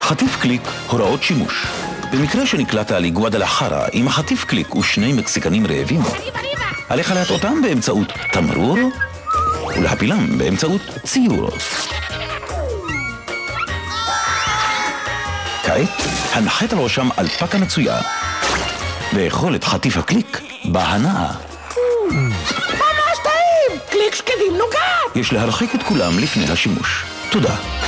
חטיף קליק, הוראות שימוש. במקרה שנקלעת על גואדלחרה עם החטיף קליק ושני מקסיקנים רעבים, עליך להטעותם באמצעות תמרור ולהפילם באמצעות ציור. כעת הנחת על ראשם אלפקה מצויה ואכול את חטיף הקליק בהנאה. ממש טעים! קליק שקדים נוגת! יש להרחיק את כולם לפני השימוש. תודה.